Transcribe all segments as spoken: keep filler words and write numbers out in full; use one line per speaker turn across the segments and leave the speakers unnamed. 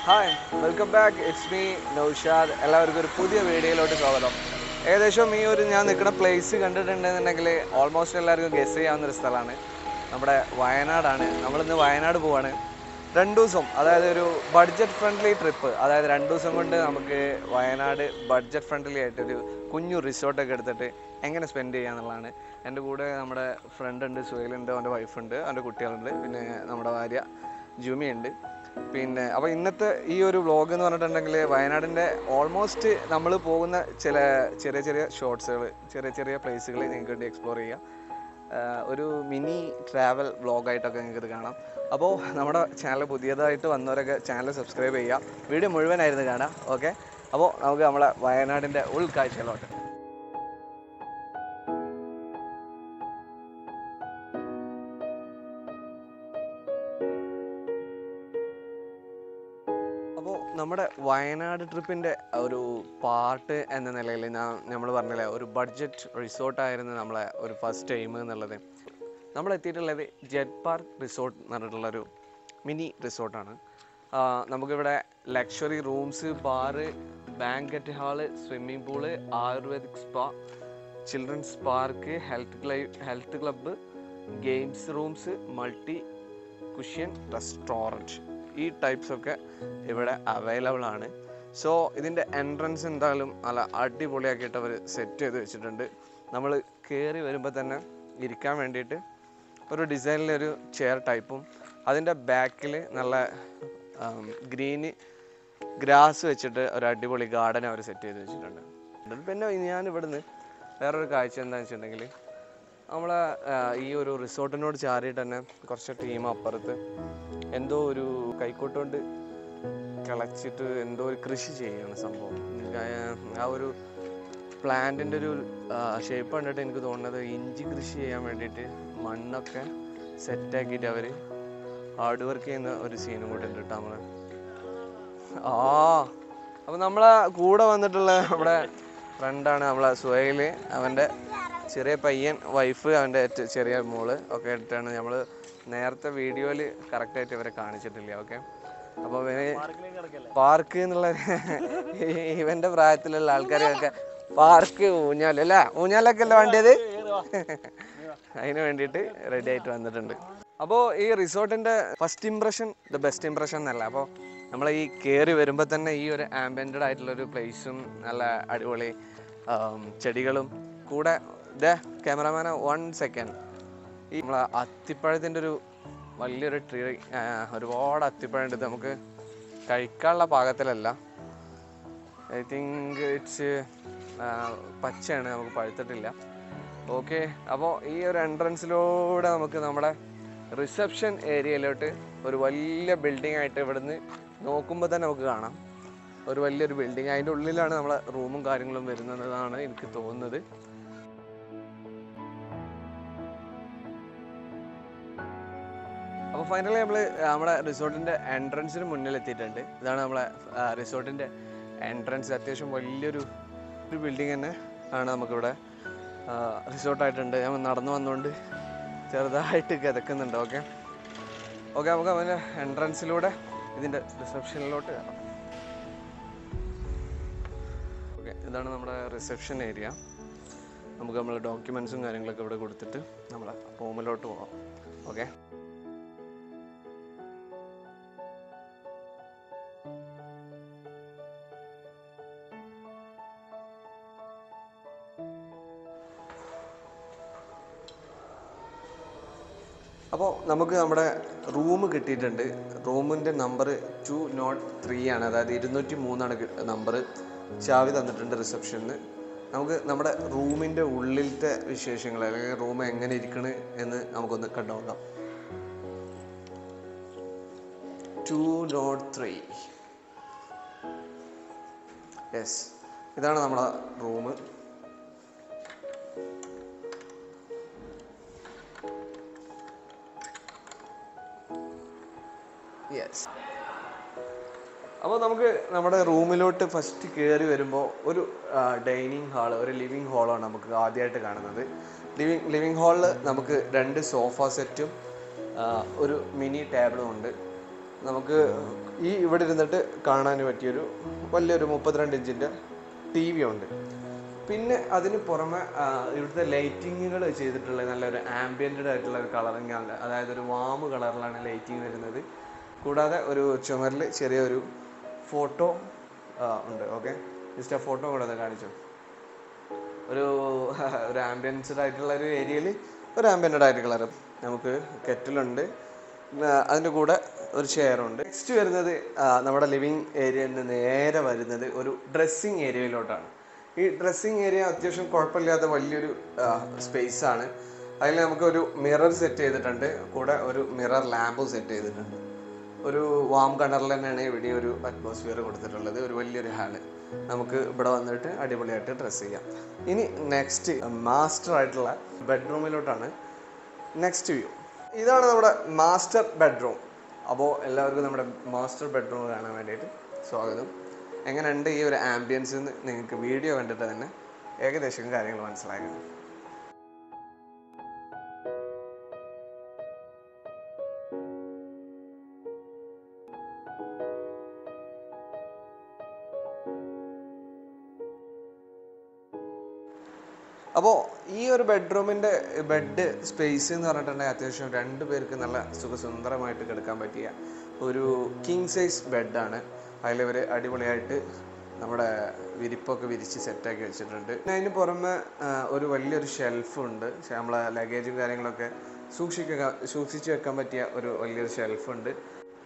Hi, welcome back. It's me, Naushad. എല്ലാവർക്കും ഒരു പുതിയ വീഡിയോയിലോട്ട് സ്വാഗതം. ഏകദേശം ഈ ഒരു ഞാൻ നിൽക്കുന്ന പ്ലേസ് കണ്ടിട്ടുണ്ടെന്നുണ്ടെങ്കിൽ ഓൾമോസ്റ്റ് എല്ലാവർക്കും ഗസ് ചെയ്യാവുന്ന ഒരു സ്ഥലമാണ്. നമ്മുടെ വയനാടാണ്. നമ്മളിന്ന് വയനാട് പോവാണ്. രണ്ട് ദിവസം, അതായത് ഒരു ബഡ്ജറ്റ് ഫ്രണ്ട്ലി ട്രിപ്പ്. അതായത് രണ്ട് ദിവസം കൊണ്ട് നമുക്ക് വയനാട് ബഡ്ജറ്റ് ഫ്രണ്ട്ലി ആയിട്ടൊരു കുഞ്ഞു റിസോർട്ടൊക്കെ എടുത്തിട്ട് എങ്ങനെ സ്പെൻഡ് ചെയ്യാന്നുള്ളതാണ്. എൻ്റെ കൂടെ നമ്മുടെ ഫ്രണ്ട് ഉണ്ട്, സുഹൈലുണ്ട്, അവൻ്റെ വൈഫുണ്ട്, അവൻ്റെ കുട്ടികളുണ്ട്, പിന്നെ നമ്മുടെ ഭാര്യ ജുമിയുണ്ട്. പിന്നെ അപ്പോൾ ഇന്നത്തെ ഈ ഒരു വ്ളോഗ് എന്ന് പറഞ്ഞിട്ടുണ്ടെങ്കിൽ വയനാടിൻ്റെ ഓൾമോസ്റ്റ് നമ്മൾ പോകുന്ന ചില ചെറിയ ചെറിയ ഷോർട്സുകൾ, ചെറിയ ചെറിയ പ്ലേസുകൾ നിങ്ങൾക്ക് വേണ്ടി എക്സ്പ്ലോർ ചെയ്യുക. ഒരു മിനി ട്രാവൽ വ്ളോഗായിട്ടൊക്കെ നിങ്ങൾക്ക് ഇത് കാണാം. അപ്പോൾ നമ്മുടെ ചാനൽ പുതിയതായിട്ട് വന്നവരൊക്കെ ചാനൽ സബ്സ്ക്രൈബ് ചെയ്യുക. വീഡിയോ മുഴുവനായിരുന്നു കാണാം. ഓക്കെ, അപ്പോൾ നമുക്ക് നമ്മളെ വയനാടിൻ്റെ ഉൾക്കാഴ്ചകളോട്ട്. അപ്പോൾ നമ്മുടെ വയനാട് ട്രിപ്പിൻ്റെ ഒരു പാർട്ട് എന്ന നിലയിൽ ഞാൻ നമ്മൾ പറഞ്ഞില്ലേ, ഒരു ബഡ്ജറ്റ് റിസോർട്ടായിരുന്നു നമ്മളെ ഒരു ഫസ്റ്റ് ടൈം എന്നുള്ളത്. നമ്മൾ എത്തിയിട്ടുള്ളത് ജെറ്റ് പാർക്ക് റിസോർട്ട് എന്ന് പറഞ്ഞിട്ടുള്ളൊരു മിനി റിസോർട്ടാണ്. നമുക്കിവിടെ luxury rooms, bar, banquet hall, swimming pool, ayurvedic spa, children's park, health ക്ലൈ health club, games rooms, multi cuisine restaurant, ഈ ടൈപ്സൊക്കെ ഇവിടെ അവൈലബിൾ ആണ്. സോ ഇതിൻ്റെ എൻട്രൻസ് എന്തായാലും നല്ല അടിപൊളിയാക്കിയിട്ട് അവർ സെറ്റ് ചെയ്ത് വെച്ചിട്ടുണ്ട്. നമ്മൾ കയറി വരുമ്പോൾ തന്നെ ഇരിക്കാൻ വേണ്ടിയിട്ട് ഒരു ഡിസൈനിലൊരു ചെയർ ടൈപ്പും, അതിൻ്റെ ബാക്കിൽ നല്ല ഗ്രീന് ഗ്രാസ് വെച്ചിട്ട് ഒരു അടിപൊളി ഗാർഡൻ അവർ സെറ്റ് ചെയ്ത് വെച്ചിട്ടുണ്ട്. പിന്നെ ഞാൻ ഇവിടുന്ന് വേറൊരു കാഴ്ച എന്താണെന്ന് വെച്ചിട്ടുണ്ടെങ്കിൽ, നമ്മളെ ഈ ഒരു റിസോർട്ടിനോട് ചാരിയിട്ട് തന്നെ കുറച്ച് ടീം അപ്പുറത്ത് എന്തോ ഒരു കൈക്കോട്ടുകൊണ്ട് കിളച്ചിട്ട് എന്തോ ഒരു കൃഷി ചെയ്യുകയാണ് സംഭവം. ആ ഒരു പ്ലാന്റിൻ്റെ ഒരു ഷേപ്പ് കണ്ടിട്ട് എനിക്ക് തോന്നുന്നത് ഇഞ്ചി കൃഷി ചെയ്യാൻ വേണ്ടിയിട്ട് മണ്ണൊക്കെ സെറ്റാക്കിയിട്ട് അവർ ഹാർഡ് വർക്ക് ചെയ്യുന്ന ഒരു സീനും കൂടെ ഉണ്ട് കേട്ടോ നമ്മളെ. ആ അപ്പം നമ്മളെ കൂടെ വന്നിട്ടുള്ള നമ്മുടെ ഫ്രണ്ടാണ് നമ്മളെ സുഹൈല്, അവൻ്റെ ചെറിയ പയ്യൻ, വൈഫ്, അവൻ്റെ ചെറിയ മോള് ഒക്കെ ആയിട്ടാണ്. നമ്മൾ നേരത്തെ വീഡിയോയിൽ കറക്റ്റായിട്ട് ഇവരെ കാണിച്ചിട്ടില്ല. ഓക്കെ, അപ്പോൾ ഇവന് പാർക്ക് എന്നുള്ള ഇവൻ്റെ പ്രായത്തിലുള്ള ആൾക്കാരൊക്കെ പാർക്ക് ഊഞ്ഞാലല്ല ഊഞ്ഞാലൊക്കെ അല്ല വേണ്ടിയത്, അതിന് വേണ്ടിയിട്ട് റെഡി ആയിട്ട് വന്നിട്ടുണ്ട്. അപ്പോൾ ഈ റിസോർട്ടിൻ്റെ first impression the best impression എന്നല്ല. അപ്പോൾ നമ്മൾ ഈ കയറി വരുമ്പോൾ തന്നെ ഈ ഒരു ആംബിയൻറ്റഡ് ആയിട്ടുള്ളൊരു പ്ലേസും നല്ല അടിപൊളി ചെടികളും കൂടെ. ഇതേ ക്യാമറമാന വൺ സെക്കൻഡ്, ഈ നമ്മളെ അത്തിപ്പഴത്തിൻ്റെ ഒരു വലിയൊരു ട്രീ, ഒരുപാട് അത്തിപ്പഴം ഉണ്ട്. നമുക്ക് കഴിക്കാനുള്ള പാകത്തിലല്ല, ഐ തിങ്ക് ഇറ്റ്സ് പച്ചയാണ്, നമുക്ക് പഴുത്തിട്ടില്ല. ഓക്കെ, അപ്പോൾ ഈ ഒരു എൻട്രൻസിലൂടെ നമുക്ക് നമ്മുടെ റിസപ്ഷൻ ഏരിയയിലോട്ട് ഒരു വലിയ ബിൽഡിംഗ് ആയിട്ട് ഇവിടുന്ന് നോക്കുമ്പോൾ തന്നെ നമുക്ക് കാണാം. ഒരു വലിയൊരു ബിൽഡിങ്, അതിൻ്റെ ഉള്ളിലാണ് നമ്മളെ റൂമും കാര്യങ്ങളും വരുന്നതാണ് എനിക്ക് തോന്നുന്നത്. അപ്പോൾ ഫൈനലി നമ്മൾ നമ്മുടെ റിസോർട്ടിൻ്റെ എൻട്രൻസിന് മുന്നിൽ എത്തിയിട്ടുണ്ട്. ഇതാണ് നമ്മളെ റിസോർട്ടിൻ്റെ എൻട്രൻസ്. അത്യാവശ്യം വലിയൊരു ഒരു ബിൽഡിങ് തന്നെ ആണ് നമുക്കിവിടെ റിസോർട്ടായിട്ടുണ്ട്. ഞാൻ നടന്നു വന്നുകൊണ്ട് ചെറുതായിട്ട് കിതക്കുന്നുണ്ട്. ഓക്കെ ഓക്കെ നമുക്ക് അതിൻ്റെ എൻട്രൻസിലൂടെ ഇതിൻ്റെ റിസപ്ഷനിലോട്ട് കയറാം. ഓക്കെ, ഇതാണ് നമ്മുടെ റിസപ്ഷൻ ഏരിയ. നമുക്ക് നമ്മളെ ഡോക്യുമെൻസും കാര്യങ്ങളൊക്കെ ഇവിടെ കൊടുത്തിട്ട് നമ്മളെ റൂമിലോട്ട് പോകാം. ഓക്കെ, അപ്പോൾ നമുക്ക് നമ്മുടെ റൂം കിട്ടിയിട്ടുണ്ട്. റൂമിൻ്റെ നമ്പർ ടു നോട്ട് ത്രീ ആണ്, അതായത് ഇരുന്നൂറ്റി മൂന്നാണ് നമ്പർ. ചാവി തന്നിട്ടുണ്ട് റിസപ്ഷനിൽ. നമുക്ക് നമ്മുടെ റൂമിൻ്റെ ഉള്ളിലത്തെ വിശേഷങ്ങൾ, അല്ലെങ്കിൽ റൂം എങ്ങനെ ഇരിക്കണ് എന്ന് നമുക്കൊന്ന് കണ്ടുനോക്കാം. ടു നോട്ട് ത്രീ യെസ്, ഇതാണ് നമ്മുടെ റൂം. യെസ്, അപ്പോൾ നമുക്ക് നമ്മുടെ റൂമിലോട്ട് ഫസ്റ്റ് കയറി വരുമ്പോൾ ഒരു ഡൈനിങ് ഹാള്, ഒരു ലിവിങ് ഹാളാണ് നമുക്ക് ആദ്യമായിട്ട് കാണുന്നത്. ലിവിങ് ലിവിങ് ഹാളിൽ നമുക്ക് രണ്ട് സോഫ സെറ്റും ഒരു മിനി ടേബിളും ഉണ്ട്. നമുക്ക് ഈ ഇവിടെ ഇരുന്നിട്ട് കാണാൻ പറ്റിയൊരു വലിയൊരു മുപ്പത്തിരണ്ട് ഇഞ്ചിൻ്റെ ടി വി ഉണ്ട്. പിന്നെ അതിന് പുറമെ ഇവിടുത്തെ ലൈറ്റിങ്ങുകൾ ചെയ്തിട്ടുള്ള നല്ലൊരു ആംബിയൻറ്റഡ് ആയിട്ടുള്ള ഒരു കളറിങ് ആണ്, അതായത് ഒരു വാം കളറിലാണ് ലൈറ്റിങ് വരുന്നത്. കൂടാതെ ഒരു ചുമരിൽ ചെറിയൊരു ഫോട്ടോ ഉണ്ട്. ഓക്കെ, ജസ്റ്റ് ആ ഫോട്ടോ കൂടെ ഒന്ന് കാണിച്ചു. ഒരു ഒരു ആംബിയൻസ്ഡ് ആയിട്ടുള്ള ഒരു ഏരിയയിൽ ഒരു ആംബിയൻറ്റഡ് ആയിട്ട് കളർ. നമുക്ക് കെറ്റിലുണ്ട്, അതിൻ്റെ കൂടെ ഒരു ചെയറുണ്ട്. നെക്സ്റ്റ് വരുന്നത് നമ്മുടെ ലിവിങ് ഏരിയയിൽ നിന്ന് നേരെ വരുന്നത് ഒരു ഡ്രസ്സിങ് ഏരിയയിലോട്ടാണ്. ഈ ഡ്രസ്സിങ് ഏരിയ അത്യാവശ്യം കുഴപ്പമില്ലാത്ത വലിയൊരു സ്പേസ് ആണ്. അതിൽ നമുക്കൊരു മിറർ സെറ്റ് ചെയ്തിട്ടുണ്ട്, കൂടെ ഒരു മിറർ ലാമ്പും സെറ്റ് ചെയ്തിട്ടുണ്ട്. ഒരു വാം കളറിൽ തന്നെയാണ് ഇവിടെ ഒരു അറ്റ്മോസ്ഫിയർ കൊടുത്തിട്ടുള്ളത്. ഒരു വലിയൊരു ഹാള്, നമുക്ക് ഇവിടെ വന്നിട്ട് അടിപൊളിയായിട്ട് ഡ്രസ്സ് ചെയ്യാം. ഇനി നെക്സ്റ്റ് മാസ്റ്റർ ആയിട്ടുള്ള ബെഡ്റൂമിലോട്ടാണ് നെക്സ്റ്റ് വ്യൂ. ഇതാണ് നമ്മുടെ മാസ്റ്റർ ബെഡ്റൂം. അപ്പോൾ എല്ലാവർക്കും നമ്മുടെ മാസ്റ്റർ ബെഡ്റൂം കാണാൻ വേണ്ടിയിട്ട് സ്വാഗതം. എങ്ങനെയുണ്ട് ഈ ഒരു ആംബിയൻസ് എന്ന് നിങ്ങൾക്ക് വീഡിയോ കണ്ടിട്ട് തന്നെ ഏകദേശം കാര്യങ്ങൾ മനസ്സിലാക്കണം. അപ്പോൾ ഈ ഒരു ബെഡ്റൂമിൻ്റെ ബെഡ് സ്പേസ് എന്ന് പറഞ്ഞിട്ടുണ്ടെങ്കിൽ അത്യാവശ്യം രണ്ട് പേർക്ക് നല്ല സുഖസുന്ദരമായിട്ട് കിടക്കാൻ പറ്റിയ ഒരു കിങ് സൈസ് ബെഡാണ്. അതിലിവർ അടിപൊളിയായിട്ട് നമ്മുടെ വിരിപ്പൊക്കെ വിരിച്ച് സെറ്റാക്കി വെച്ചിട്ടുണ്ട്. പിന്നെ അതിന് പുറമെ ഒരു വലിയൊരു ഷെൽഫുണ്ട്, നമ്മളെ ലഗേജും കാര്യങ്ങളൊക്കെ സൂക്ഷിക്കുക സൂക്ഷിച്ച് വെക്കാൻ പറ്റിയ ഒരു വലിയൊരു ഷെൽഫുണ്ട്.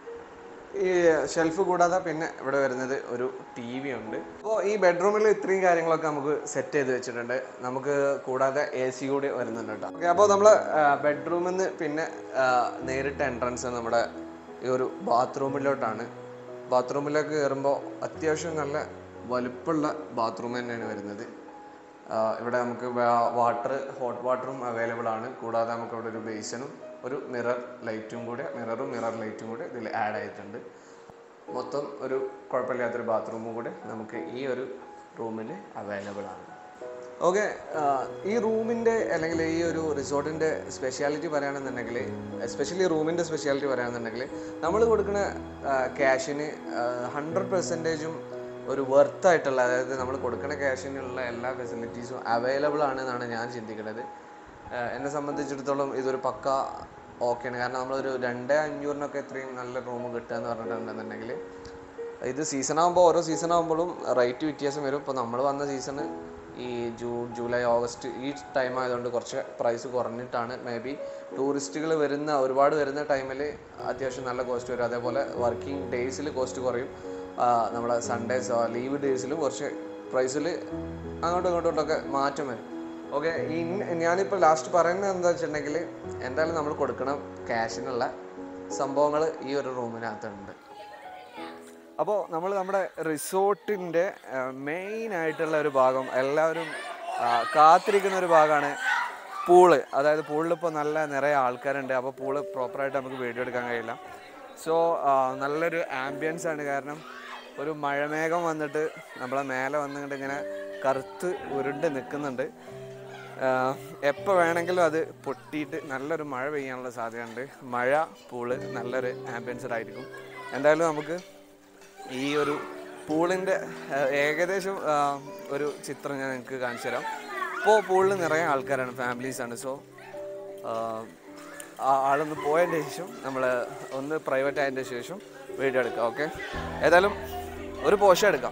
ഈ ഷെൽഫ് കൂടാതെ പിന്നെ ഇവിടെ വരുന്നത് ഒരു ടി വി ഉണ്ട്. അപ്പോൾ ഈ ബെഡ്റൂമിൽ ഇത്രയും കാര്യങ്ങളൊക്കെ നമുക്ക് സെറ്റ് ചെയ്ത് വെച്ചിട്ടുണ്ട്. നമുക്ക് കൂടാതെ എ സി കൂടി വരുന്നുണ്ട് കേട്ടോ. ഓക്കെ, അപ്പോൾ നമ്മൾ ബെഡ്റൂമിൽ നിന്ന് പിന്നെ നേരിട്ട് എൻട്രൻസ് നമ്മുടെ ഈ ഒരു ബാത്റൂമിലോട്ടാണ്. ബാത്റൂമിലേക്ക് കയറുമ്പോൾ അത്യാവശ്യം നല്ല വലുപ്പമുള്ള ബാത്റൂം തന്നെയാണ് വരുന്നത്. ഇവിടെ നമുക്ക് വാട്ടർ ഹോട്ട് വാട്ടറും അവൈലബിൾ ആണ്. കൂടാതെ നമുക്ക് ഇവിടെ ഒരു ബേസിനും ഒരു മിറർ ലൈറ്റും കൂടെ മിററും മിറർ ലൈറ്റും കൂടെ ഇതിൽ ആഡ് ആയിട്ടുണ്ട്. മൊത്തം ഒരു കുഴപ്പമില്ലാത്തൊരു ബാത്റൂമും കൂടെ നമുക്ക് ഈ ഒരു റൂമിൽ അവൈലബിൾ ആണ്. ഓക്കെ, ഈ റൂമിൻ്റെ അല്ലെങ്കിൽ ഈ ഒരു റിസോർട്ടിൻ്റെ സ്പെഷ്യാലിറ്റി പറയുകയാണെന്നുണ്ടെങ്കിൽ, എസ്പെഷ്യലി റൂമിൻ്റെ സ്പെഷ്യാലിറ്റി പറയുകയാണെന്നുണ്ടെങ്കിൽ, നമ്മൾ കൊടുക്കുന്ന ക്യാഷിന് ഹൺഡ്രഡ് പെർസെൻറ്റേജും ഒരു വർത്ത് ആയിട്ടുള്ള, അതായത് നമ്മൾ കൊടുക്കുന്ന ക്യാഷിനുള്ള എല്ലാ ഫെസിലിറ്റീസും അവൈലബിൾ ആണ് എന്നാണ് ഞാൻ ചിന്തിക്കുന്നത്. എന്നെ സംബന്ധിച്ചിടത്തോളം ഇതൊരു പക്ക ഓക്കെയാണ്. കാരണം നമ്മളൊരു രണ്ട് അഞ്ഞൂറിനൊക്കെ ഇത്രയും നല്ല റൂം കിട്ടുക എന്ന് പറഞ്ഞിട്ടുണ്ടെന്നുണ്ടെങ്കിൽ, ഇത് സീസൺ ആകുമ്പോൾ ഓരോ സീസൺ ആകുമ്പോഴും റേറ്റ് വ്യത്യാസം വരും. ഇപ്പോൾ നമ്മൾ വന്ന സീസണ് ഈ ജൂൺ ജൂലൈ ഓഗസ്റ്റ് ഈ ടൈം ആയതുകൊണ്ട് കുറച്ച് പ്രൈസ് കുറഞ്ഞിട്ടാണ്. മേ ബി ടൂറിസ്റ്റുകൾ വരുന്ന ഒരുപാട് വരുന്ന ടൈമിൽ അത്യാവശ്യം നല്ല കോസ്റ്റ് വരും. അതേപോലെ വർക്കിംഗ് ഡേയ്സിൽ കോസ്റ്റ് കുറയും. നമ്മുടെ സൺഡേസ് ലീവ് ഡേയ്സിലും കുറച്ച് പ്രൈസിൽ അങ്ങോട്ടും ഇങ്ങോട്ടോട്ടൊക്കെ മാറ്റം വരും. ഓക്കെ, ഈ ഞാനിപ്പോൾ ലാസ്റ്റ് പറയുന്നത് എന്താ വെച്ചിട്ടുണ്ടെങ്കിൽ, എന്തായാലും നമ്മൾ കൊടുക്കണം ക്യാഷിനുള്ള സംഭവങ്ങൾ ഈ ഒരു റൂമിനകത്തുണ്ട്. അപ്പോൾ നമ്മൾ നമ്മുടെ റിസോർട്ടിൻ്റെ മെയിൻ ആയിട്ടുള്ള ഒരു ഭാഗം, എല്ലാവരും കാത്തിരിക്കുന്ന ഒരു ഭാഗമാണ് പൂള്. അതായത് പൂളിലിപ്പോൾ നല്ല നിറയെ ആൾക്കാരുണ്ട്. അപ്പോൾ പൂള് പ്രോപ്പറായിട്ട് നമുക്ക് വീഡിയോ എടുക്കാൻ കഴിയില്ല. സോ നല്ലൊരു ആംബിയൻസ് ആണ്. കാരണം ഒരു മഴമേഘം വന്നിട്ട് നമ്മളെ മേലെ വന്നിട്ട് ഇങ്ങനെ കറുത്ത് ഉരുണ്ട് നിൽക്കുന്നുണ്ട്. എപ്പോൾ വേണമെങ്കിലും അത് പൊട്ടിയിട്ട് നല്ലൊരു മഴ പെയ്യാനുള്ള സാധ്യതയുണ്ട്. മഴ പൂള് നല്ലൊരു ആംബിയൻസ്ഡ് ആയിരിക്കും. എന്തായാലും നമുക്ക് ഈ ഒരു പൂളിൻ്റെ ഏകദേശം ഒരു ചിത്രം ഞാൻ നിങ്ങൾക്ക് കാണിച്ചു തരാം. ഇപ്പോൾ പൂളിൽ നിറയെ ആൾക്കാരാണ്, ഫാമിലീസാണ്. സോ ആളൊന്ന് പോയതിൻ്റെ ശേഷം നമ്മൾ ഒന്ന് പ്രൈവറ്റ് ആയതിൻ്റെ ശേഷം വീഡിയോ എടുക്കാം. ഓക്കെ, ഏതായാലും ഒരു പോഷൻ എടുക്കാം.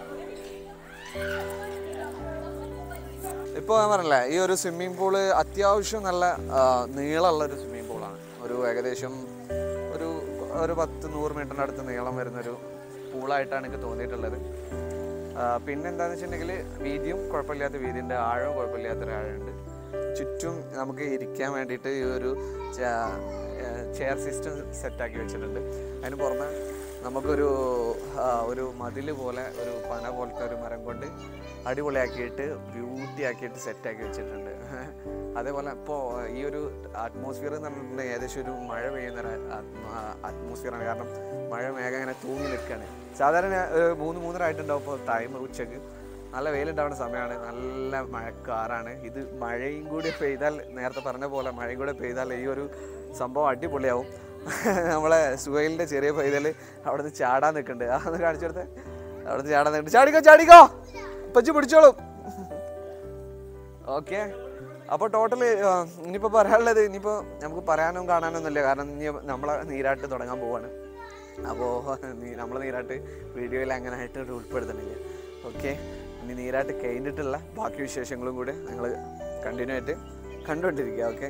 ഇപ്പോൾ ഞാൻ പറഞ്ഞില്ലേ, ഈ ഒരു സ്വിമ്മിംഗ് പൂള് അത്യാവശ്യം നല്ല നീളമുള്ളൊരു സ്വിമ്മിംഗ് പൂളാണ്. ഒരു ഏകദേശം ഒരു ഒരു പത്ത് നൂറ് മീറ്ററിൻ്റെ അടുത്ത് നീളം വരുന്നൊരു പൂളായിട്ടാണ് എനിക്ക് തോന്നിയിട്ടുള്ളത്. പിന്നെ എന്താണെന്ന് വെച്ചിട്ടുണ്ടെങ്കിൽ വീതിയും കുഴപ്പമില്ലാത്ത വീതിയുണ്ട്, ആഴവും കുഴപ്പമില്ലാത്തൊരു ആഴമുണ്ട്. ചുറ്റും നമുക്ക് ഇരിക്കാൻ വേണ്ടിയിട്ട് ഈ ഒരു ചെയർ സിസ്റ്റം സെറ്റാക്കി വെച്ചിട്ടുണ്ട്. അതിന് പുറമെ നമുക്കൊരു ഒരു മതിൽ പോലെ ഒരു പന പോലത്തെ ഒരു മരം കൊണ്ട് അടിപൊളിയാക്കിയിട്ട് ബ്യൂട്ടി ആക്കിയിട്ട് സെറ്റാക്കി വെച്ചിട്ടുണ്ട്. അതേപോലെ ഇപ്പോൾ ഈ ഒരു അറ്റ്മോസ്ഫിയർ എന്ന് പറഞ്ഞിട്ടുണ്ടെങ്കിൽ ഏകദേശം ഒരു മഴ പെയ്യുന്ന അറ്റ്മോസ്ഫിയറാണ്. കാരണം മഴ മേഘം ഇങ്ങനെ തൂങ്ങി നിൽക്കുകയാണ്. സാധാരണ മൂന്ന് മൂന്നരായിട്ടുണ്ടാവും ഇപ്പോൾ ടൈം, ഉച്ചക്ക് നല്ല വെയിലുണ്ടാവുന്ന സമയമാണ്, നല്ല മഴക്കാറാണ്. ഇത് മഴയും കൂടി പെയ്താൽ, നേരത്തെ പറഞ്ഞ പോലെ മഴയും കൂടി പെയ്താൽ ഈ ഒരു സംഭവം അടിപൊളിയാവും. നമ്മളെ സുഹൈലിൻ്റെ ചെറിയ പൈതൽ അവിടുന്ന് ചാടാൻ നിൽക്കുന്നുണ്ട്. അതൊന്ന് കാണിച്ചു കൊടുത്തേ. അവിടുന്ന് ചാടാൻ നിൽക്കുന്നുണ്ട്. ചാടിക്കോ ചാടിക്കോ പച്ചു പിടിച്ചോളും. ഓക്കെ, അപ്പോൾ ടോട്ടൽ ഇനിയിപ്പോൾ പറയാനുള്ളത് ഇനിയിപ്പോൾ നമുക്ക് പറയാനും കാണാനൊന്നും ഇല്ല. കാരണം ഇനി നമ്മളെ നീരാട്ട് തുടങ്ങാൻ പോവാണ്. അപ്പോൾ നമ്മളെ നീരാട്ട് വീഡിയോയിൽ അങ്ങനെ ആയിട്ട് ഉൾപ്പെടുത്തണില്ല. ഓക്കെ, ഇനി നീരാട്ട് കഴിഞ്ഞിട്ടുള്ള ബാക്കി വിശേഷങ്ങളും കൂടെ നിങ്ങൾ കണ്ടിന്യൂ ആയിട്ട് കണ്ടുകൊണ്ടിരിക്കുക. ഓക്കെ,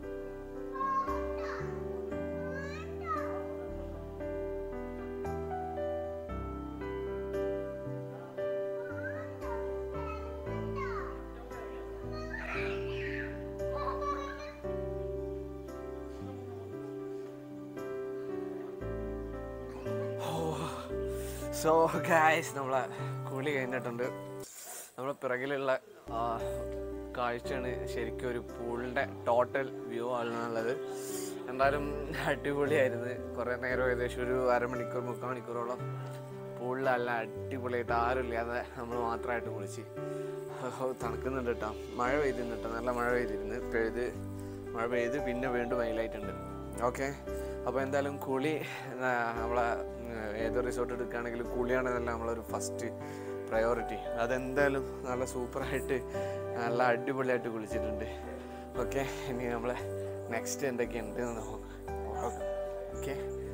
സോ ഗായ്സ്, നമ്മളെ കുളി കഴിഞ്ഞിട്ടുണ്ട്. നമ്മളെ പിറകിലുള്ള കാഴ്ചയാണ് ശരിക്കും ഒരു പൂളിൻ്റെ ടോട്ടൽ വ്യൂ ആണെന്നുള്ളത്. എന്തായാലും അടിപൊളിയായിരുന്നു. കുറേ നേരം ഏകദേശം ഒരു അരമണിക്കൂർ മുക്കാൽ മണിക്കൂറോളം പൂളിൽ നല്ല അടിപൊളിയായിട്ട് ആരും ഇല്ലാതെ നമ്മൾ മാത്രമായിട്ട് കുളിച്ച്. തണുക്കുന്നുണ്ട് കേട്ടോ. മഴ പെയ്തിരുന്നു കേട്ടോ, നല്ല മഴ പെയ്തിരുന്നു. പെയ്ത് മഴ പെയ്ത് പിന്നെ വീണ്ടും വെയിലായിട്ടുണ്ട്. ഓക്കെ, അപ്പോൾ എന്തായാലും കുളി നമ്മളെ ഏത് റിസോർട്ട് എടുക്കുകയാണെങ്കിലും കുളിയാണെന്നല്ല നമ്മളൊരു ഫസ്റ്റ് പ്രയോറിറ്റി. അതെന്തായാലും നല്ല സൂപ്പറായിട്ട് നല്ല അടിപൊളിയായിട്ട് കുളിച്ചിട്ടുണ്ട്. ഓക്കെ, ഇനി നമ്മളെ നെക്സ്റ്റ് എന്തൊക്കെയുണ്ട് എന്ന് നോക്കാം. Okay,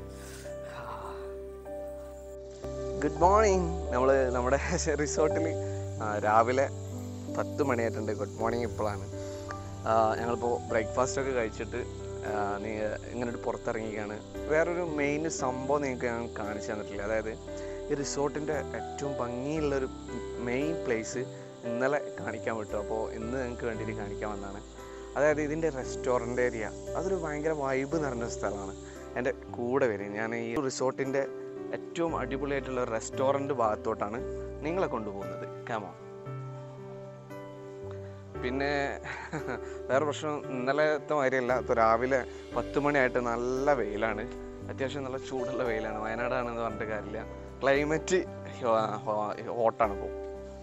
good morning. നമ്മൾ നമ്മുടെ റിസോർട്ടിൽ രാവിലെ പത്ത് മണിയായിട്ടുണ്ട്. ഗുഡ് മോർണിംഗ് ഇപ്പോഴാണ്. ഞങ്ങളിപ്പോൾ ബ്രേക്ക്ഫാസ്റ്റൊക്കെ കഴിച്ചിട്ട് നീ ഇങ്ങോട്ട് പുറത്തിറങ്ങിക്കുകയാണ്. വേറൊരു മെയിൻ സംഭവം നിങ്ങൾക്ക് ഞാൻ കാണിച്ചു തന്നിട്ടില്ല. അതായത് ഈ റിസോർട്ടിൻ്റെ ഏറ്റവും ഭംഗിയുള്ളൊരു മെയിൻ പ്ലേസ് ഇന്നലെ കാണിക്കാൻ വിട്ടു. അപ്പോൾ ഇന്ന് നിങ്ങൾക്ക് വേണ്ടിയിട്ട് കാണിക്കാൻ വന്നതാണ്. അതായത് ഇതിൻ്റെ റെസ്റ്റോറൻ്റ് ഏരിയ, അതൊരു ഭയങ്കര വൈബ് നിറഞ്ഞ സ്ഥലമാണ്. എൻ്റെ കൂടെ വരും. ഞാൻ ഈ റിസോർട്ടിൻ്റെ ഏറ്റവും അടിപൊളിയായിട്ടുള്ള റെസ്റ്റോറൻറ്റ് ഭാഗത്തോട്ടാണ് നിങ്ങളെ കൊണ്ടുപോകുന്നത്. കാമോ. പിന്നെ വേറെ പ്രശ്നം ഇന്നലത്തെ മാതിരിയല്ല. ഇപ്പോൾ രാവിലെ പത്ത് മണിയായിട്ട് നല്ല വെയിലാണ്. അത്യാവശ്യം നല്ല ചൂടുള്ള വെയിലാണ്. വയനാടാണെന്ന് പറഞ്ഞിട്ട് കാര്യമില്ല. ക്ലൈമറ്റ് ഹോട്ടാണ്. ഇപ്പോൾ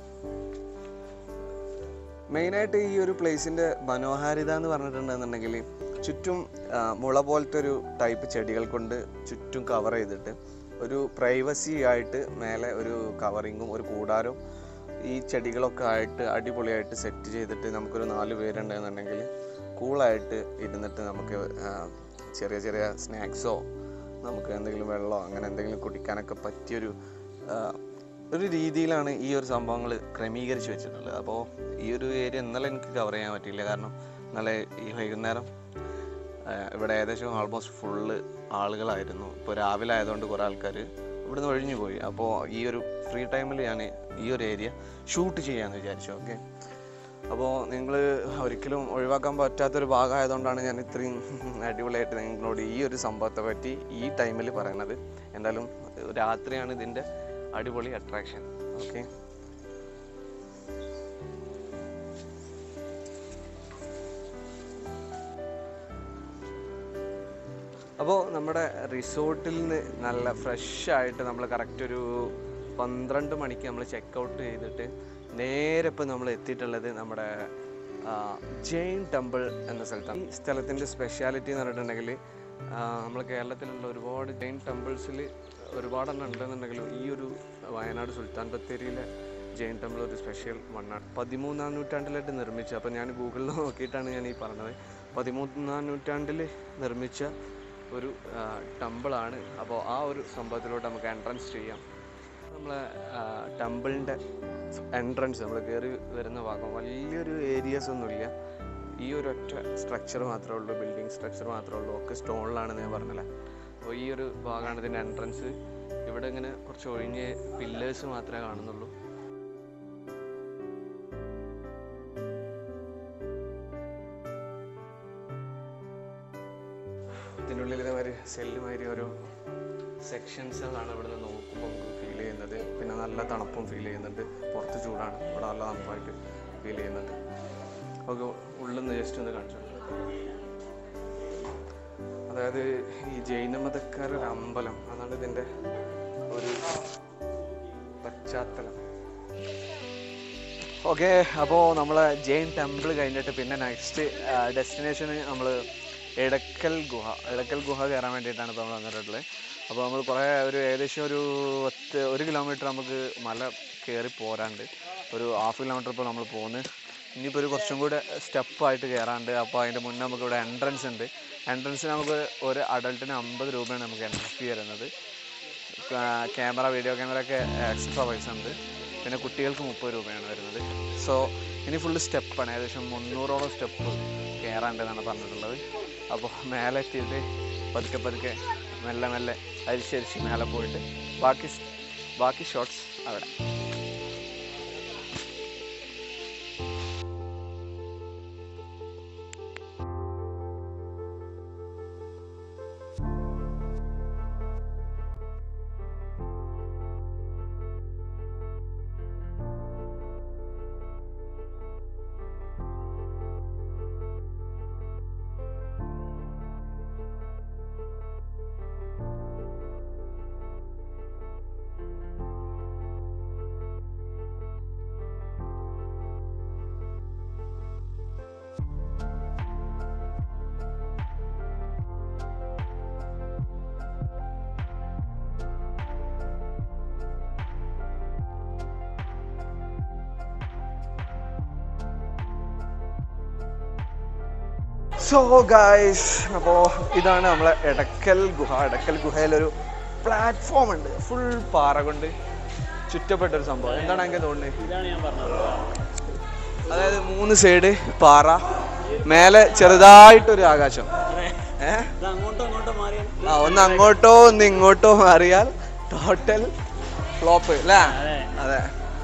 മെയിനായിട്ട് ഈ ഒരു പ്ലേസിൻ്റെ മനോഹാരിത എന്ന് പറഞ്ഞിട്ടുണ്ടെന്നുണ്ടെങ്കിൽ ചുറ്റും മുള പോലത്തെ ഒരു ടൈപ്പ് ചെടികൾ കൊണ്ട് ചുറ്റും കവർ ചെയ്തിട്ട് ഒരു പ്രൈവസി ആയിട്ട് മേലെ ഒരു കവറിങ്ങും ഒരു കൂടാരവും ഈ ചെടികളൊക്കെ ആയിട്ട് അടിപൊളിയായിട്ട് സെറ്റ് ചെയ്തിട്ട് നമുക്കൊരു നാല് പേരുണ്ടെന്നുണ്ടെങ്കിൽ കൂളായിട്ട് ഇരുന്നിട്ട് നമുക്ക് ചെറിയ ചെറിയ സ്നാക്സോ നമുക്ക് എന്തെങ്കിലും വെള്ളമോ അങ്ങനെ എന്തെങ്കിലും കുടിക്കാനൊക്കെ പറ്റിയൊരു ഒരു രീതിയിലാണ് ഈ ഒരു സംഭവങ്ങൾ ക്രമീകരിച്ച് വെച്ചിട്ടുള്ളത്. അപ്പോൾ ഈ ഒരു ഏരിയ ഇന്നലെ എനിക്ക് കവർ ചെയ്യാൻ പറ്റിയില്ല. കാരണം ഇന്നലെ ഈ വൈകുന്നേരം ഇവിടെ ഏകദേശം ഓൾമോസ്റ്റ് ഫുള്ള് ആളുകളായിരുന്നു. ഇപ്പോൾ രാവിലെ ആയതുകൊണ്ട് കുറേ ആൾക്കാർ ഇവിടുന്ന് ഒഴിഞ്ഞു പോയി. അപ്പോൾ ഈ ഒരു ഫ്രീ ടൈമിൽ ഞാൻ ഈ ഒരു ഏരിയ ഷൂട്ട് ചെയ്യാമെന്ന് വിചാരിച്ചു. ഓക്കെ, അപ്പോൾ നിങ്ങൾ ഒരിക്കലും ഒഴിവാക്കാൻ പറ്റാത്തൊരു ഭാഗമായതുകൊണ്ടാണ് ഞാൻ ഇത്രയും അടിപൊളിയായിട്ട് നിങ്ങളോട് ഈ ഒരു സംഭവത്തെ പറ്റി ഈ ടൈമിൽ പറയുന്നത്. എന്തായാലും രാത്രിയാണ് ഇതിൻ്റെ അടിപൊളി അട്രാക്ഷൻ. ഓക്കെ, അപ്പോൾ നമ്മുടെ റിസോർട്ടിൽ നിന്ന് നല്ല ഫ്രഷായിട്ട് നമ്മൾ കറക്റ്റ് ഒരു പന്ത്രണ്ട് മണിക്ക് നമ്മൾ ചെക്ക് ഔട്ട് ചെയ്തിട്ട് നേരെ ഇപ്പോൾ നമ്മൾ എത്തിയിട്ടുള്ളത് നമ്മുടെ ജെയിൻ ടെമ്പിൾ എന്ന സ്ഥലത്താണ്. ഈ സ്ഥലത്തിൻ്റെ സ്പെഷ്യാലിറ്റി എന്ന് പറഞ്ഞിട്ടുണ്ടെങ്കിൽ നമ്മൾ കേരളത്തിലുള്ള ഒരുപാട് ജെയിൻ ടെമ്പിൾസിൽ ഒരുപാടെണ്ണം ഉണ്ടെന്നുണ്ടെങ്കിലും ഈ ഒരു വയനാട് സുൽത്താൻ ബത്തേരിയിലെ ജെയിൻ ടെമ്പിൾ ഒരു സ്പെഷ്യൽ മണ്ണാണ്. പതിമൂന്നാം നൂറ്റാണ്ടിലായിട്ട് നിർമ്മിച്ച, അപ്പോൾ ഞാൻ ഗൂഗിളിൽ നോക്കിയിട്ടാണ് ഞാൻ ഈ പറഞ്ഞത്, പതിമൂന്നാം നൂറ്റാണ്ടിൽ നിർമ്മിച്ച ഒരു ടെമ്പിളാണ്. അപ്പോൾ ആ ഒരു സംഭവത്തിലോട്ട് നമുക്ക് എൻട്രൻസ് ചെയ്യാം. നമ്മളെ ടെമ്പിളിൻ്റെ എൻട്രൻസ് നമ്മൾ കയറി വരുന്ന ഭാഗം വലിയൊരു ഏരിയാസ് ഒന്നുമില്ല. ഈ ഒരു ഒറ്റ സ്ട്രക്ചർ മാത്രമേ ഉള്ളൂ, ബിൽഡിംഗ് സ്ട്രക്ചർ മാത്രമേ ഉള്ളൂ. ഒക്കെ സ്റ്റോണിലാണെന്ന് ഞാൻ പറഞ്ഞില്ല. അപ്പോൾ ഈ ഒരു ഭാഗമാണ് ഇതിൻ്റെ എൻട്രൻസ്. ഇവിടെ ഇങ്ങനെ കുറച്ച് ഒഴിഞ്ഞ് പില്ലേഴ്സ് മാത്രമേ കാണുന്നുള്ളൂ. ഇതിനുള്ളിൽ ഇതേമാതിരി സെല്ലുമാതിരി ഓരോ സെക്ഷൻസുകളാണ് ഇവിടെ നിന്ന് നോക്കുമ്പോൾ നമുക്ക് ഫീൽ ചെയ്യുന്നത്. പിന്നെ നല്ല തണുപ്പും ഫീൽ ചെയ്യുന്നുണ്ട്. പുറത്ത് ചൂടാണ്, ഇവിടെ നല്ല തണുപ്പായിട്ട് ഫീൽ ചെയ്യുന്നുണ്ട്. നമുക്ക് ഉള്ളിൽ നിന്ന് ജസ്റ്റ് ഒന്ന് കാണിച്ചു. അതായത് ഈ ജൈന മതക്കാരൊരു അമ്പലം, അതാണ് ഇതിൻ്റെ ഒരു പശ്ചാത്തലം. ഓക്കെ, അപ്പോൾ നമ്മൾ ജെയിൻ ടെമ്പിൾ കഴിഞ്ഞിട്ട് പിന്നെ നെക്സ്റ്റ് ഡെസ്റ്റിനേഷന് നമ്മൾ എടക്കൽ ഗുഹ. എടക്കൽ ഗുഹ കയറാൻ വേണ്ടിയിട്ടാണ് ഇപ്പോൾ നമ്മൾ വന്നിട്ടുള്ളത്. അപ്പോൾ നമ്മൾ കുറേ ഒരു ഏകദേശം ഒരു പത്ത് ഒരു കിലോമീറ്റർ നമുക്ക് മല കയറി പോരാണ്ട്, ഒരു ഹാഫ് കിലോമീറ്റർ ഇപ്പോൾ നമ്മൾ പോകുന്നത്. ഇനിയിപ്പോൾ ഒരു കുറച്ചും കൂടെ സ്റ്റെപ്പായിട്ട് കയറാണ്ട്. അപ്പോൾ അതിൻ്റെ മുന്നേ നമുക്ക് ഇവിടെ എൻട്രൻസ് ഉണ്ട്. എൻട്രൻസിന് നമുക്ക് ഒരു അഡൾട്ടിന് അമ്പത് രൂപയാണ് നമുക്ക് എൻട്രൻസ് ഫീ വരുന്നത്. ക്യാമറ വീഡിയോ ക്യാമറ ഒക്കെ എക്സ്ട്രാ പൈസ ഉണ്ട്. പിന്നെ കുട്ടികൾക്ക് മുപ്പത് രൂപയാണ് വരുന്നത്. സോ ഇനി ഫുള്ള് സ്റ്റെപ്പാണ്, ഏകദേശം മുന്നൂറോളം സ്റ്റെപ്പ് കയറാണ്ടെന്നാണ് പറഞ്ഞിട്ടുള്ളത്. അപ്പോൾ മേലെ എത്തിയിട്ട് പതുക്കെ പതുക്കെ മെല്ലെ മെല്ലെ അരിച്ചരിച്ച് മേലെ പോയിട്ട് ബാക്കി ബാക്കി ഷോട്ട്സ് അവിടെ. സോ ഗായ്സ്, അപ്പോൾ ഇതാണ് നമ്മളെ എടക്കൽ ഗുഹ. എടക്കൽ ഗുഹയിലൊരു പ്ലാറ്റ്ഫോം ഉണ്ട്, ഫുൾ പാറ കൊണ്ട് ചുറ്റപ്പെട്ടൊരു സംഭവം. എന്താണ് എനിക്ക് തോന്നുന്നത്? അതായത് മൂന്ന് സൈഡ് പാറ, മേലെ ചെറുതായിട്ടൊരു ആകാശം. ഏഹ് ആ ഒന്ന് അങ്ങോട്ടോ ഒന്ന് ഇങ്ങോട്ടോ മാറിയാൽ ടോട്ടൽ ഫ്ലോപ്പ് അല്ലേ? അതെ,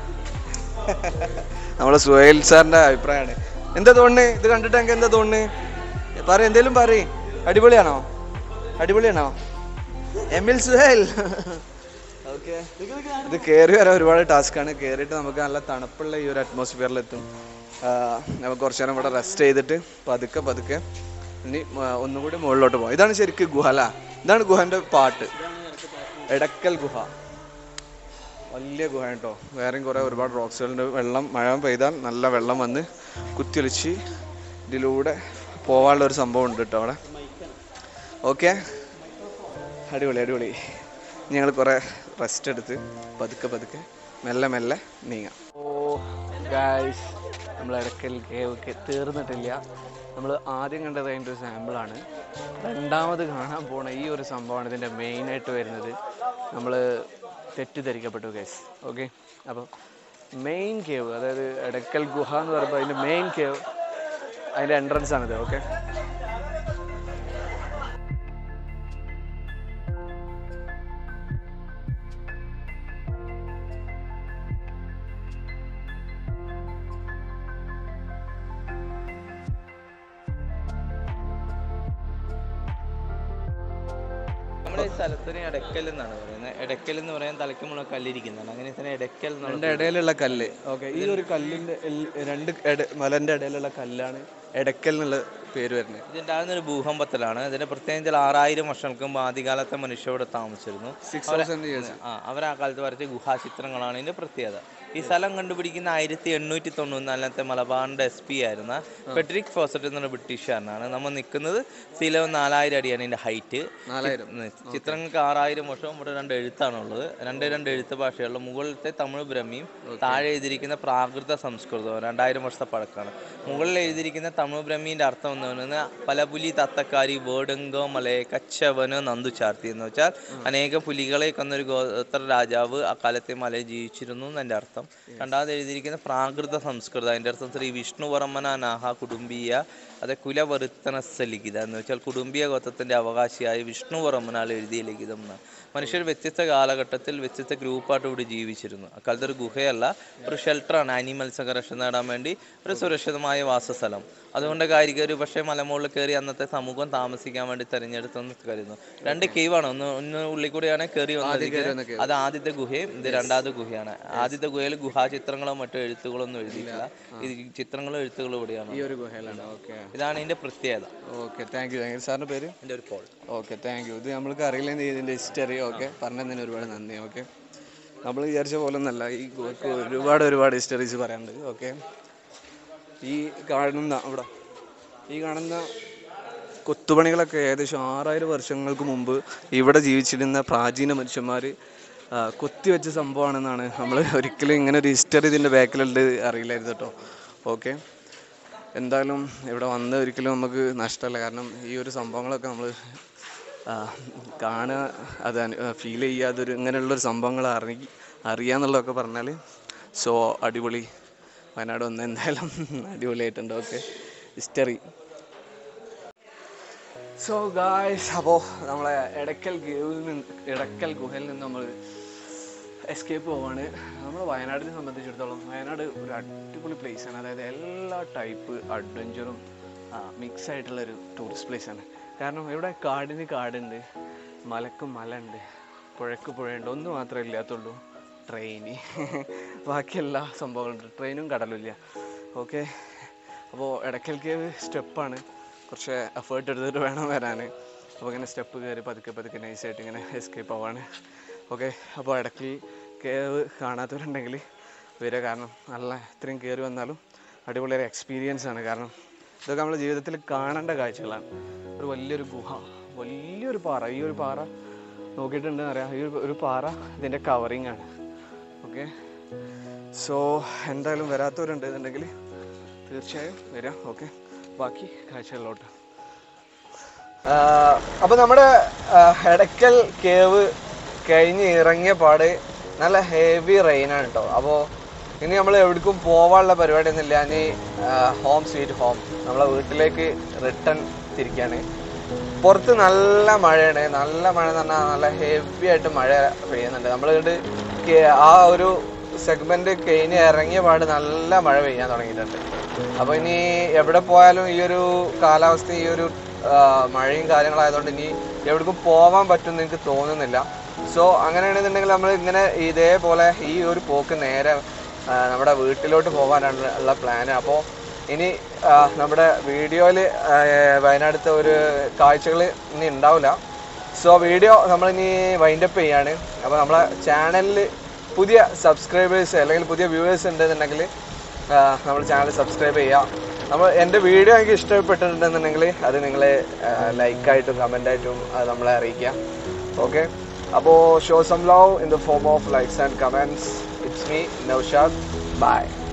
നമ്മളെ സുഹൈൽ സാറിന്റെ അഭിപ്രായമാണ്. എന്താ തോന്നുന്നത് ഇത് കണ്ടിട്ട്? എനിക്ക് എന്താ തോന്നുന്നത്? പറ, എന്തേലും പറയ്. അടിപൊളിയാണോ? അടിപൊളിയാണോ എമിൽ സുഹൈൽ? ഓക്കെ, ഇത് കയറി വരാൻ ഒരുപാട് ടാസ്ക്കാണ്. കയറിയിട്ട് നമുക്ക് നല്ല തണുപ്പുള്ള ഈ ഒരു അറ്റ്മോസ്ഫിയറിലെത്തും. നമുക്ക് കുറച്ച് നേരം ഇവിടെ റെസ്റ്റ് ചെയ്തിട്ട് പതുക്കെ പതുക്കെ ഇനി ഒന്നും കൂടി മുകളിലോട്ട് പോകാം. ഇതാണ് ശരിക്കും ഗുഹ അല്ല? ഇതാണ് ഗുഹൻ്റെ പാട്ട്, എടക്കൽ ഗുഹ. വലിയ ഗുഹ കേട്ടോ. വേറെയും കുറേ ഒരുപാട് റോക്സുകളുണ്ട്. വെള്ളം മഴ പെയ്താൽ നല്ല വെള്ളം വന്ന് കുത്തിയൊലിച്ച് ഇതിലൂടെ പോകാനുള്ള ഒരു സംഭവം ഉണ്ട് കേട്ടോ അവിടെ. ഓക്കെ, അടിപൊളി അടിപൊളി. ഞങ്ങൾ കുറേ റെസ്റ്റ് എടുത്ത് പതുക്കെ പതുക്കെ മെല്ലെ മെല്ലെ നീങ്ങാം. ഓ ഗായ്സ്, നമ്മൾ എടക്കൽ കേവ് തീർന്നിട്ടില്ല. നമ്മൾ ആദ്യം കണ്ടത് അതിൻ്റെ ഒരു സാമ്പിളാണ്. രണ്ടാമത് കാണാൻ പോണ ഈ ഒരു സംഭവമാണ് ഇതിൻ്റെ മെയിനായിട്ട് വരുന്നത്. നമ്മൾ തെറ്റിദ്ധരിക്കപ്പെട്ടു ഗൈസ്. ഓക്കെ, അപ്പോൾ മെയിൻ കേവ്, അതായത് എടക്കൽ ഗുഹ എന്ന് പറയുമ്പോൾ അതിൻ്റെ മെയിൻ കേവ്, അതിൻ്റെ എൻട്രൻസ് ആണിത്. ഓക്കെ,
നമ്മുടെ ഈ സ്ഥലത്തിന് എടക്കൽ എന്നാണ് പറയുന്നത്. എടക്കൽ എന്ന് പറയാൻ തലയ്ക്ക് മുകളിൽ കല്ലിരിക്കുന്നതാണ്. അങ്ങനെ തന്നെ എടക്കൽ
എൻ്റെ ഇടയിലുള്ള കല്ല്. ഓക്കെ, ഈ ഒരു കല്ലിൻ്റെ രണ്ട് മലൻ്റെ ഇടയിലുള്ള കല്ലാണ് എടക്കൽ എന്നുള്ള പേര് വരുന്നത്.
ഇതുണ്ടാകുന്ന ഒരു ഭൂകമ്പത്തിലാണ്. ഇതിന്റെ പ്രത്യേകിച്ച് ആറായിരം വർഷങ്ങൾക്ക് മുമ്പ് ആദ്യകാലത്തെ മനുഷ്യരോട് താമസിച്ചിരുന്നു. ആ അവർ ആ കാലത്ത് വരച്ച ഗുഹാചിത്രങ്ങളാണ് ഇതിന്റെ പ്രത്യേകത. ഈ സ്ഥലം കണ്ടുപിടിക്കുന്ന ആയിരത്തി എണ്ണൂറ്റി തൊണ്ണൂറ്റിനാലിനത്തെ മലബാറിന്റെ എസ് പി ആയിരുന്ന ഫെഡറിക് ഫോസറ്റ് എന്നുള്ള ബ്രിട്ടീഷുകാരനാണ്. നമ്മൾ നിൽക്കുന്നത് സീലവ് നാലായിരം അടിയാണ് ഇതിന്റെ ഹൈറ്റ്. ചിത്രങ്ങൾക്ക് ആറായിരം വർഷവും ഇവിടെ രണ്ട് എഴുത്താണുള്ളത്. രണ്ട് രണ്ട് എഴുത്ത് ഭാഷയുള്ള മുകളിലത്തെ തമിഴ് ബ്രഹ്മിയും താഴെ എഴുതിയിരിക്കുന്ന പ്രാകൃത സംസ്കൃതവും രണ്ടായിരം വർഷത്തെ പഴക്കമാണ്. മുകളിൽ എഴുതിയിരിക്കുന്ന തമിഴ് ബ്രഹ്മീന്റെ അർത്ഥം എന്ന് പറയുന്നത് പലപുലി തത്തക്കാരി വേടുങ്കോ മലയെ കച്ചവന് നന്ദു ചാർത്തി എന്ന് വെച്ചാൽ അനേക പുലികളെ കൊന്നൊരു ഗോത്ര രാജാവ് അക്കാലത്തെ മലയിൽ ജീവിച്ചിരുന്നു എന്റെ അർത്ഥം. രണ്ടാമത് എഴുതിയിരിക്കുന്ന പ്രാകൃത സംസ്കൃതം, അതിന്റെ അർത്ഥം ശ്രീ വിഷ്ണുവർമ്മന നാഹ കുടുംബീയ അത് കുലവരുത്തനസ്സ ലിഖിത എന്ന് വെച്ചാൽ കുടുംബീയ ഗോത്രത്തിന്റെ അവകാശിയായ വിഷ്ണുവർമ്മനാൽ എഴുതിയ ലിഖിതം എന്നാണ്. മനുഷ്യർ വ്യത്യസ്ത കാലഘട്ടത്തിൽ വ്യത്യസ്ത ഗ്രൂപ്പായിട്ട് ഇവിടെ ജീവിച്ചിരുന്നു. അക്കാലത്ത് ഒരു ഗുഹയല്ല, ഒരു ഷെൽട്ടറാണ്. ആനിമൽസൊക്കെ രക്ഷ നേടാൻ വേണ്ടി ഒരു സുരക്ഷിതമായ വാസസ്ഥലം. അതുകൊണ്ട് കാരികർ പക്ഷേ മലമുകളിൽ കയറി അന്നത്തെ സമൂഹം താമസിക്കാൻ വേണ്ടി തെരഞ്ഞെടുത്തെന്ന് കരുതുന്നു. രണ്ട് കേവാണ്, ഒന്ന് ഒന്ന് ഉള്ളിൽ കൂടെയാണ് കയറി വന്നത്. അത് ആദ്യത്തെ ഗുഹയും ഇത് രണ്ടാമത്തെ ഗുഹയാണ്. ആദ്യത്തെ ഗുഹയിൽ ഗുഹാചിത്രങ്ങളോ മറ്റോ എഴുത്തുകളോ ഒന്നും എഴുതിയിട്ടില്ല. ഇത് ചിത്രങ്ങളോ എഴുത്തുകളോ ഇവിടെയാണ്.
ഈ ഒരു ഗുഹയിലാണ്. ഓക്കെ,
ഇതാണ് ഇതിന്റെ പ്രത്യേകത.
Okay, thank you. സാറിന്റെ പേര്?
എൻ്റെ ഒരു പോൾ.
Okay, thank U. ഇത് നമ്മൾക്ക് അറിയില്ലെങ്കിൽ ഇതിന്റെ ഹിസ്റ്ററി ഓക്കെ പറഞ്ഞതിന് ഒരുപാട് നന്ദി. ഓക്കെ, നമ്മൾ വിചാരിച്ച പോലെ ഒന്നല്ല, ഈ ഗുഹയ്ക്ക് ഒരുപാട് ഒരുപാട് ഹിസ്റ്ററീസ് പറയാനുണ്ട്. ഓക്കെ, ഈ കാണുന്ന അവിടെ ഈ കാണുന്ന കൊത്തുപണികളൊക്കെ ഏകദേശം ആറായിരം വർഷങ്ങൾക്ക് മുമ്പ് ഇവിടെ ജീവിച്ചിരുന്ന പ്രാചീന മനുഷ്യന്മാർ കൊത്തിവെച്ച സംഭവമാണെന്നാണ് നമ്മൾ ഒരിക്കലും ഇങ്ങനെ ഒരു ഹിസ്റ്ററി ഇതിൻ്റെ ബാക്കിലുണ്ട് അറിയില്ലായിരുന്നു കേട്ടോ. ഓക്കെ, എന്തായാലും ഇവിടെ വന്ന് ഒരിക്കലും നമുക്ക് നഷ്ടമല്ല. കാരണം ഈ ഒരു സംഭവങ്ങളൊക്കെ നമ്മൾ കാണുക, അത് ഫീൽ ചെയ്യുക, അതൊരു ഇങ്ങനെയുള്ളൊരു സംഭവങ്ങൾ അറിയി അറിയാന്നുള്ളതൊക്കെ പറഞ്ഞാൽ സോ അടിപൊളി. വയനാട് വന്ന് എന്തായാലും അടിപൊളിയായിട്ടുണ്ട്. Okay, history. സോ ഗായ്സ്, അപ്പോൾ നമ്മളെ എടക്കൽ ഗുഹയിൽ നിന്ന് എടക്കൽ ഗുഹയിൽ നിന്ന് നമ്മൾ എസ്കേപ്പ് പോവാണ്. നമ്മൾ വയനാടിനെ സംബന്ധിച്ചിടത്തോളം വയനാട് ഒരു അടിപൊളി പ്ലേസാണ്. അതായത് എല്ലാ ടൈപ്പ് അഡ്വഞ്ചറും മിക്സ് ആയിട്ടുള്ളൊരു ടൂറിസ്റ്റ് പ്ലേസാണ്. കാരണം ഇവിടെ കാടിന് കാടുണ്ട്, മലക്ക് മല ഉണ്ട്, പുഴക്ക് പുഴയുണ്ട്. ഒന്ന് മാത്രമേ ഇല്ലാത്തുള്ളൂ, ട്രെയിന്. ബാക്കി എല്ലാ സംഭവങ്ങളുണ്ട്, ട്രെയിനും കടലും ഇല്ല. ഓക്കെ, അപ്പോൾ എടക്കൽ കേവ് സ്റ്റെപ്പാണ്, കുറച്ച് എഫേർട്ട് എടുത്തിട്ട് വേണം വരാൻ. അപ്പോൾ ഇങ്ങനെ സ്റ്റെപ്പ് കയറി പതുക്കെ പതുക്കെ നൈസായിട്ട് ഇങ്ങനെ എസ്കേപ്പ് ആവാണ്. ഓക്കെ, അപ്പോൾ എടക്കൽ കേവ് കാണാത്തവരുണ്ടെങ്കിൽ വരിക. കാരണം നല്ല ഇത്രയും കയറി വന്നാലും അടിപൊളിയൊരു എക്സ്പീരിയൻസ് ആണ്. കാരണം ഇതൊക്കെ നമ്മുടെ ജീവിതത്തിൽ കാണേണ്ട കാഴ്ചകളാണ്. ഒരു വലിയൊരു ഗുഹ, വലിയൊരു പാറ. ഈ ഒരു പാറ നോക്കിയിട്ടുണ്ടെന്ന് അറിയാം, ഈ ഒരു പാറ ഇതിൻ്റെ കവറിങ് ആണ്. ഓക്കെ, സോ എന്തായാലും വരാത്തവരുണ്ടെന്നുണ്ടെങ്കിൽ തീർച്ചയായും വരാം. ഓക്കെ, ബാക്കി കാഴ്ചകളിലോട്ട്. അപ്പോൾ നമ്മുടെ എടക്കൽ കേവ് കഴിഞ്ഞ് ഇറങ്ങിയ പാട് നല്ല ഹെവി റെയിനാണ് കേട്ടോ. അപ്പോൾ ഇനി നമ്മൾ എവിടേക്കും പോകാനുള്ള പരിപാടിയൊന്നുമില്ല. ഇനി ഹോം സ്വീറ്റ് ഹോം, നമ്മളെ വീട്ടിലേക്ക് റിട്ടേൺ തിരിക്കുകയാണ്. പുറത്ത് നല്ല മഴയാണ്. നല്ല മഴ എന്ന് പറഞ്ഞാൽ നല്ല ഹെവി ആയിട്ട് മഴ പെയ്യുന്നുണ്ട്. നമ്മളിങ്ങോട്ട് ആ ഒരു സെഗ്മെന്റ് കഴിഞ്ഞ് ഇറങ്ങിയ പാട് നല്ല മഴ പെയ്യാൻ തുടങ്ങിയിട്ടുണ്ട്. അപ്പോൾ ഇനി എവിടെ പോയാലും ഈ ഒരു കാലാവസ്ഥ, ഈ ഒരു മഴയും കാര്യങ്ങളായതുകൊണ്ട് ഇനി എവിടേക്കും പോകാൻ പറ്റുമെന്ന് എനിക്ക് തോന്നുന്നില്ല. സോ അങ്ങനെയാണെന്നുണ്ടെങ്കിൽ നമ്മൾ ഇങ്ങനെ ഇതേപോലെ ഈ ഒരു പോക്ക് നേരെ നമ്മുടെ വീട്ടിലോട്ട് പോകാനാണ് ഉള്ള പ്ലാന്. അപ്പോൾ ഇനി നമ്മുടെ വീഡിയോയിൽ വയനാടത്തെ ഒരു കാഴ്ചകൾ ഇനി ഉണ്ടാവില്ല. സോ വീഡിയോ നമ്മളിനി വൈൻഡപ്പ് ചെയ്യാണ്. അപ്പോൾ നമ്മളെ ചാനലിൽ പുതിയ സബ്സ്ക്രൈബേഴ്സ് അല്ലെങ്കിൽ പുതിയ വ്യൂവേഴ്സ് ഉണ്ടെന്നുണ്ടെങ്കിൽ നമ്മൾ ചാനൽ സബ്സ്ക്രൈബ് ചെയ്യുക. നമ്മൾ എൻ്റെ വീഡിയോ എനിക്ക് ഇഷ്ടപ്പെട്ടിട്ടുണ്ടെന്നുണ്ടെങ്കിൽ അത് നിങ്ങൾ ലൈക്കായിട്ടും കമൻ്റായിട്ടും അത് നമ്മളെ അറിയിക്കുക. ഓക്കെ, അപ്പോൾ show some love in the form of likes and comments. It's me Naushad. By.